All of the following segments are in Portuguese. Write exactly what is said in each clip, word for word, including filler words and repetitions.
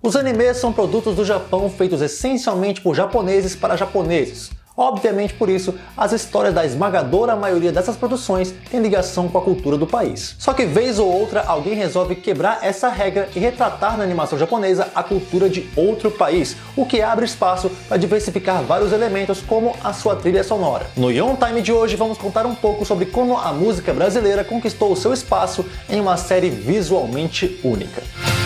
Os animes são produtos do Japão feitos essencialmente por japoneses para japoneses. Obviamente, por isso, as histórias da esmagadora maioria dessas produções têm ligação com a cultura do país. Só que vez ou outra alguém resolve quebrar essa regra e retratar na animação japonesa a cultura de outro país, o que abre espaço para diversificar vários elementos como a sua trilha sonora. No Yon Time de hoje vamos contar um pouco sobre como a música brasileira conquistou o seu espaço em uma série visualmente única.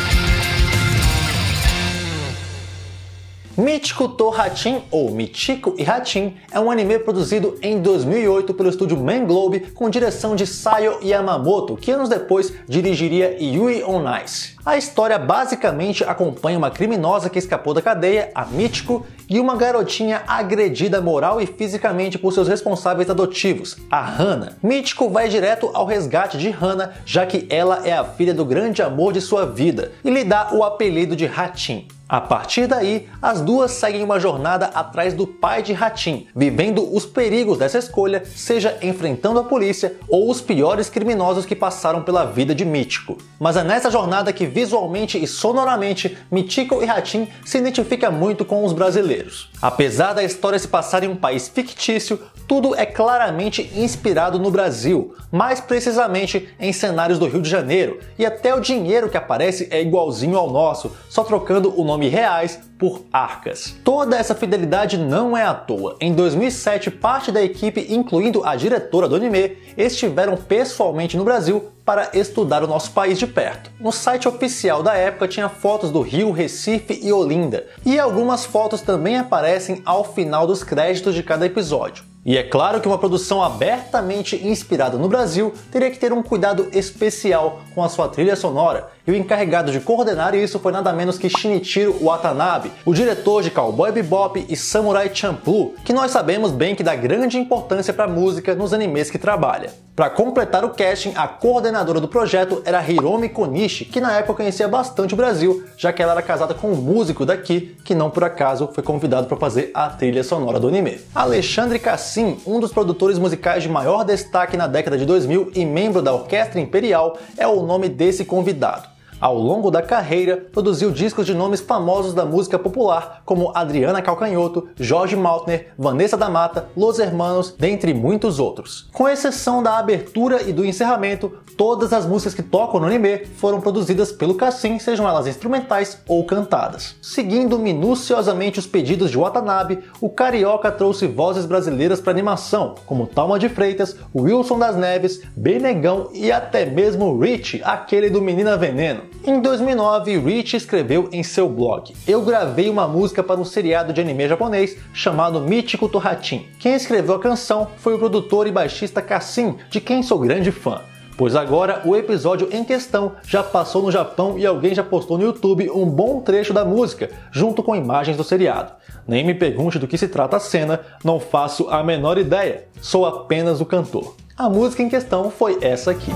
Michiko to Hatchin, ou Michiko e Hatchin, é um anime produzido em dois mil e oito pelo estúdio Manglobe com direção de Sayo Yamamoto, que anos depois dirigiria Yui on Ice. A história basicamente acompanha uma criminosa que escapou da cadeia, a Michiko, e uma garotinha agredida moral e fisicamente por seus responsáveis adotivos, a Hana. Michiko vai direto ao resgate de Hana, já que ela é a filha do grande amor de sua vida, e lhe dá o apelido de Hatchin. A partir daí, as duas seguem uma jornada atrás do pai de Hatchin, vivendo os perigos dessa escolha, seja enfrentando a polícia ou os piores criminosos que passaram pela vida de Michiko. Mas é nessa jornada que visualmente e sonoramente Michiko e Hatchin se identifica muito com os brasileiros. Apesar da história se passar em um país fictício, tudo é claramente inspirado no Brasil, mais precisamente em cenários do Rio de Janeiro, e até o dinheiro que aparece é igualzinho ao nosso, só trocando o nome reais por arcas. Toda essa fidelidade não é à toa. Em dois mil e sete, parte da equipe, incluindo a diretora do anime, estiveram pessoalmente no Brasil para estudar o nosso país de perto. No site oficial da época tinha fotos do Rio, Recife e Olinda, e algumas fotos também aparecem ao final dos créditos de cada episódio. E é claro que uma produção abertamente inspirada no Brasil teria que ter um cuidado especial com a sua trilha sonora, e o encarregado de coordenar isso foi nada menos que Shinichiro Watanabe, o diretor de Cowboy Bebop e Samurai Champloo, que nós sabemos bem que dá grande importância para a música nos animes que trabalha. Para completar o casting, a coordenadora do projeto era Hiromi Konishi, que na época conhecia bastante o Brasil, já que ela era casada com um músico daqui, que não por acaso foi convidado para fazer a trilha sonora do anime. Alexandre Cassim, um dos produtores musicais de maior destaque na década de dois mil e membro da Orquestra Imperial, é o nome desse convidado. Ao longo da carreira, produziu discos de nomes famosos da música popular, como Adriana Calcanhoto, Jorge Maltner, Vanessa da Mata, Los Hermanos, dentre muitos outros. Com exceção da abertura e do encerramento, todas as músicas que tocam no anime foram produzidas pelo Cassim, sejam elas instrumentais ou cantadas. Seguindo minuciosamente os pedidos de Watanabe, o carioca trouxe vozes brasileiras para animação, como Thalma de Freitas, Wilson das Neves, Benegão e até mesmo Rich, aquele do Menina Veneno. Em dois mil e nove, Rich escreveu em seu blog: "Eu gravei uma música para um seriado de anime japonês chamado Michiko to Hatchin. Quem escreveu a canção foi o produtor e baixista Cassim, de quem sou grande fã. Pois agora o episódio em questão já passou no Japão e alguém já postou no YouTube um bom trecho da música, junto com imagens do seriado. Nem me pergunte do que se trata a cena, não faço a menor ideia, sou apenas o cantor." A música em questão foi essa aqui.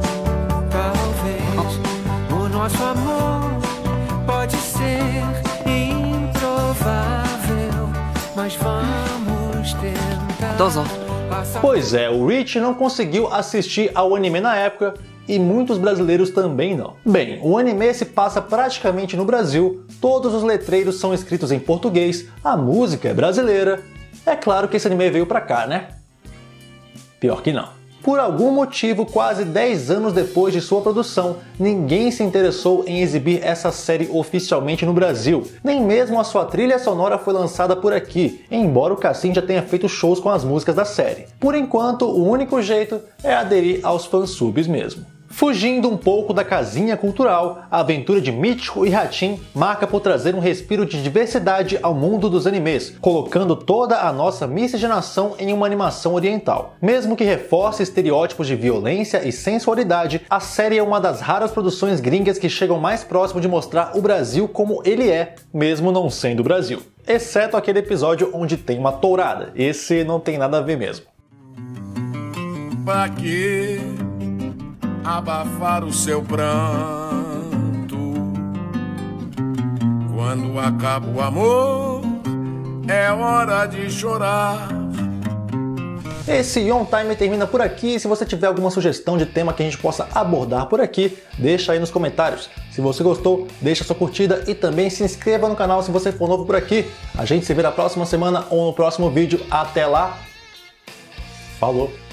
Nosso amor pode ser improvável, mas vamos tentar. Dozo. Pois é, o Rich não conseguiu assistir ao anime na época e muitos brasileiros também não. Bem, o anime se passa praticamente no Brasil, todos os letreiros são escritos em português, a música é brasileira. É claro que esse anime veio pra cá, né? Pior que não. Por algum motivo, quase dez anos depois de sua produção, ninguém se interessou em exibir essa série oficialmente no Brasil. Nem mesmo a sua trilha sonora foi lançada por aqui, embora o Cassim já tenha feito shows com as músicas da série. Por enquanto, o único jeito é aderir aos fansubs mesmo. Fugindo um pouco da casinha cultural, a aventura de Michiko e Hatchin marca por trazer um respiro de diversidade ao mundo dos animes, colocando toda a nossa miscigenação em uma animação oriental. Mesmo que reforce estereótipos de violência e sensualidade, a série é uma das raras produções gringas que chegam mais próximo de mostrar o Brasil como ele é, mesmo não sendo o Brasil. Exceto aquele episódio onde tem uma tourada, esse não tem nada a ver mesmo. Pra quê? Abafar o seu pranto. Quando acaba o amor, é hora de chorar. Esse On Time termina por aqui. Se você tiver alguma sugestão de tema que a gente possa abordar por aqui, deixa aí nos comentários. Se você gostou, deixa sua curtida e também se inscreva no canal se você for novo por aqui. A gente se vê na próxima semana ou no próximo vídeo. Até lá. Falou!